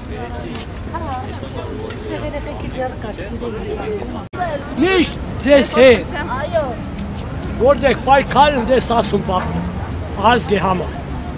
Միշտ ձեզ հետ, որտեղ պայքար եմ դես ասում պապի, ազգի համար։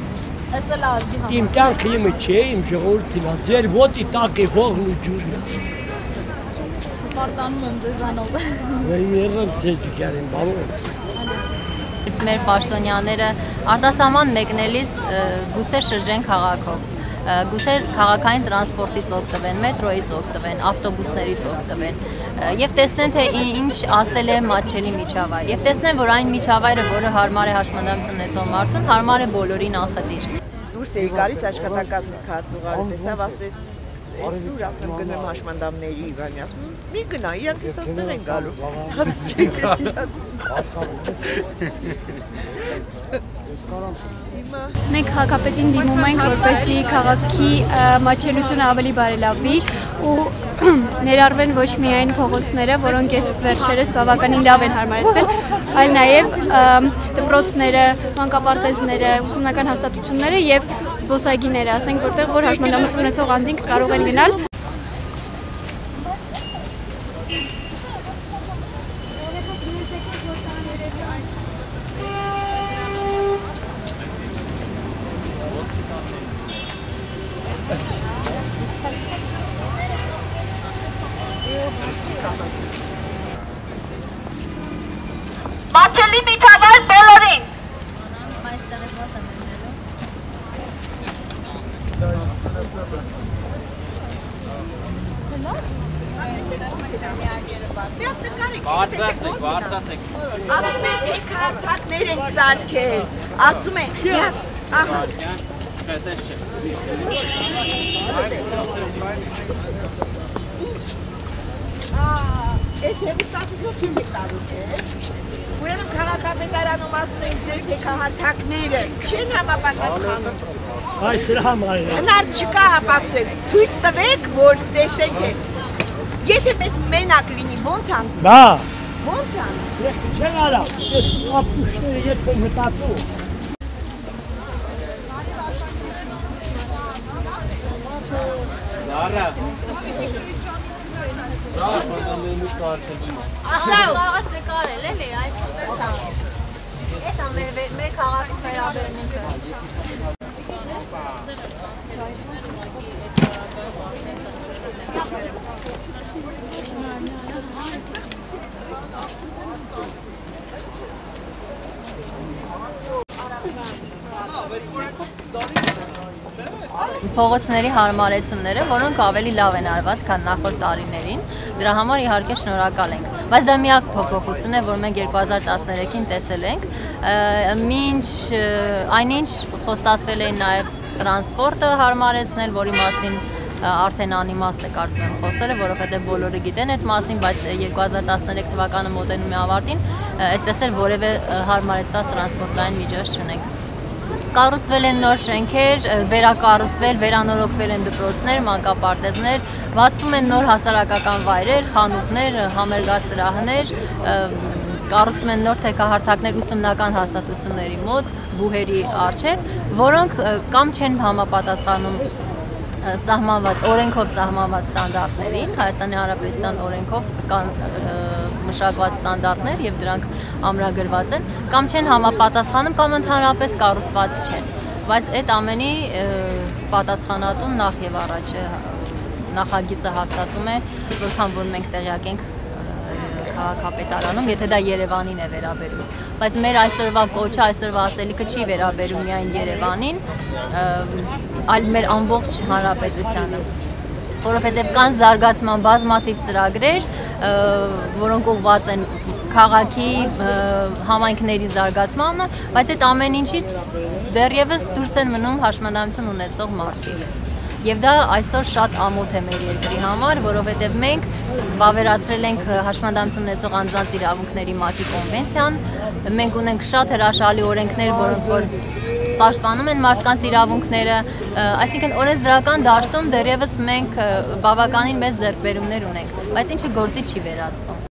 Իմ կյանքը իմը չէ, իմ ժողովրդին է, ձեր ոտի տակ է հողն ու ջուրն է։ Պարտանում եմ ձեզանով։ Եղեմ ձեզ ջիքարին բալով։ Մեր պաշտոնյաները արտասահման մեկնելիս գուցե շրջեն քաղաքով, գուցե քաղաքային տրանսպորտից օգտվեն, մետրոյից օգտվեն, ավտոբուսներից օգտվեն եւ տեսնեն թե ինչ ասել է Մատչելի միջավայր եւ տեսնեն որ այն միջավայրը, որը հարմար է հաշմանդամություն ունեցող մարդուն, հարմար է բոլորին անխտիր։ Դուրս էի գալիս աշխատակազմի քարտուղարը տեսավ, ասեց այսօր ասում եմ գնում հաշմանդամների Իվանի, ասում մի գնա, իրանք ես աստեղ են գալու, ասեց չեք ես իրաց։ Մենք քաղաքապետին դիմում ենք, որպեսզի քաղաքի մատչելությունը ավելի բարելավվի ու ներառվեն ոչ միայն փողոցները, որոնք այս վերջերս բավականին լավ են հարմարեցվել, այլ նաև դպրոցները, մանկապարտեզները, ուսումնական հաստատությունները եւ զբոսայգիները, ասենք, որտեղ որ հաշմանդամություն ունեցող անձինք կարող են գնալ։ Մատչելի միջավայր բոլորին։ Բարձրացեք։ Ասում են թե քարտակներ են սարքել, ասում են, միած, ահա։ Հետես չէ։ Այս հեվստացիով չին տալու չէ։ Ուրեմն քաղաքապետարանում ասում են ձեր թեքահարթակները չեն համապատասխանում։ Այս սրա համար է։ Հնար չկա հապացել, ցույց տվեք, որ տեսնենք թե եթե մեզ մենակ լինի, ո՞նց ան։ Բա։ Ո՞նց ան։ Չեն արա, ես ապուշները երբ են մտածում։ Արա։ Աղաղ նկարել էլի, այս սենցա։ Ես մեր քաղաքի վերաբերմունքը։ Փողոցների հարմարեցումները, որոնք ավելի լավ են արված, քան նախորդ տարիներին, դրա համար իհարկե շնորհակալ ենք։ Բայց դա միակ փոփոխությունն է, որ մենք 2013-ին տեսել ենք, մինչ այնինչ խոստացվել էին նաև տրանսպորտը հարմարեցնել, որի մասին արդեն անիմաստ է կարծում եմ խոսելը, որովհետև բոլորը գիտեն այդ մասին, բայց 2013 թվականը մոտենում է ավարտին, այդպես էլ որևէ հարմարեցված տրանսպորտային միջոց չունենք։ Կառուցվել են նոր շենքեր, վերակառուցվել, վերանորոգվել են դպրոցներ, մանկապարտեզներ, բացվում են նոր հասարակական վայրեր, խանութներ, համերգասրահներ, կառուցվում են նոր թեքահարթակներ ուսումնական հաստատությունների մոտ, բուհերի առջև, որոնք կամ չեն համապատասխանում օրենքով սահմանված ստանդարտներին, Հայաստանի Հանրապետության օրենքով կան մշակված ստանդարտներ եւ դրանք ամրագրված են, կամ չեն համապատասխանում, կամ ընդհանրապես կառուցված չեն։ Բայց այդ ամենի պատասխանատուն նախ եւ առաջ նախագիծը հաստատում է, որքան որ մենք տեղյակ ենք քաղաքապետարանում, եթե դա Երևանին է վերաբերում։ Բայց մեր այսօրվա կոչը, այսօրվա ասելիքը չի վերաբերում միայն Երևանին, այլ մեր ամբողջ հանրապետությանը, որովհետև կան զարգացման բազմաթիվ ծրագրեր, որոնք ուղղված են քաղաքի համայնքների զարգացմանը, բայց այդ ամեն ինչից դեռևս դուրս են մնում հաշմանդամություն ունեցող մարդիկ։ Եվ դա այսօր շատ ամոթ է մեր երկրի համար, որովհետև մենք վավերացրել ենք հաշմանդամություն ունեցող անձանց իրավունքների ՄԱԿ-ի կոնվենցիան, մենք ունենք շատ հրաշալի օրենքներ, որոնք որ պաշտպանում են մարդկանց իրավունքները, այսինքն օրենսդրական դաշտում դեռևս մենք բավականին մեծ ձեռքբերումներ ունենք, բայց ինչը գործի չի վերածվում։